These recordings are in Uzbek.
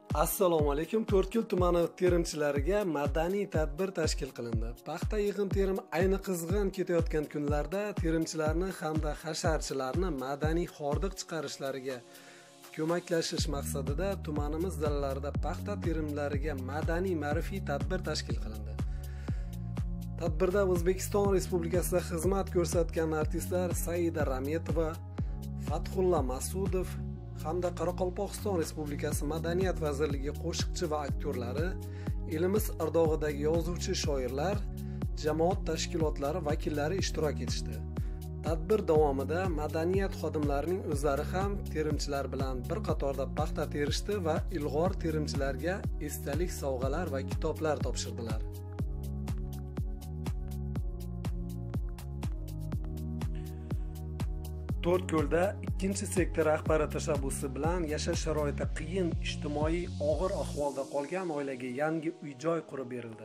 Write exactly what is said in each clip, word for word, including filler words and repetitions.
Assalomu alaykum. To'rtko'l tumani terimchilariga madaniy tadbir tashkil qilindi. Paxta yig'im-terim ayni qizg'in ketayotgan kunlarda terimchilarni hamda hasharchilarni madaniy hordiq chiqarishlariga ko'maklashish maqsadida tumanimiz dalalarida paxta terimlariga madaniy ma'rifiy tadbir tashkil qilindi. Tadbirda O'zbekiston Respublikasida xizmat ko'rsatgan artistlar Saida Rametova, Fathulla Masudov hamda Qoraqalpog'iston Respublikasi Madaniyat vazirligi qo'shiqchi va aktyorlari, elimiz ardog'idagi yozuvchi shoirlar, jamoat tashkilotlari vakillari ishtirok etishdi. Tadbir davomida madaniyat xodimlarining o'zlari ham terimchilar bilan bir qatorda paxta terishdi va ilg'or terimchilarga esdalik sovg'alar va kitoblar topshirdilar. To'rtko'lda ikkinchi sektor rahbari tashabbusi bilan yashash sharoiti qiyin, ijtimoiy og'ir ahvolda qolgan oilaga yangi uy-joy qurib berildi.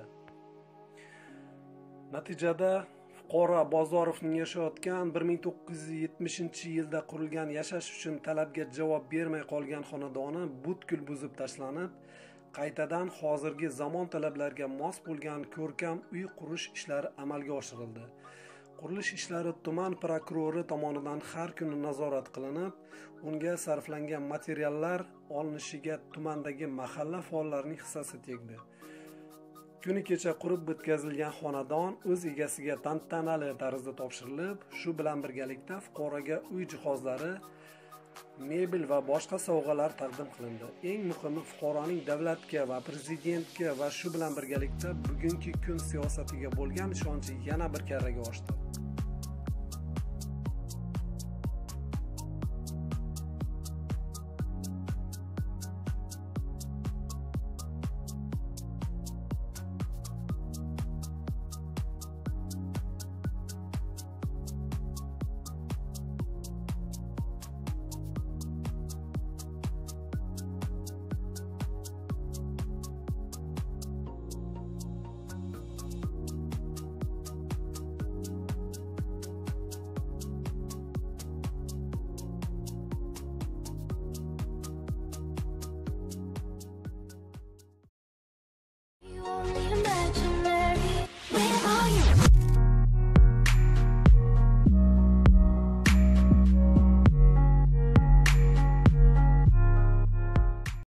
Natijada fuqaro Bozorovning yashayotgan bir ming to'qqiz yuz yetmishinchi yilda qurilgan yashash uchun talabga javob bermay qolgan xonadoni butkul buzib tashlanib, qaytadan hozirgi zamon talablariga mos bo'lgan ko'rkam uy qurish ishlari amalga oshirildi. Qurilish ishlari tuman prokurori tomonidan har kuni nazorat qilinib, unga sarflangan materiallar olinishiga tumandagi mahalla faollarining hissasi tegdi. Kuni kecha qurib bitkazilgan xonadon o'z egasiga tantanali tarzda topshirilib, shu bilan birgalikda fuqaroga uy jihozlari, mebel va boshqa sovg'alar taqdim qilindi. Eng muhimi fuqaroning davlatga va prezidentga va shu bilan birgalikda bugungi kun siyosatiga bo'lgan ishonchi yana bir karraga oshdi.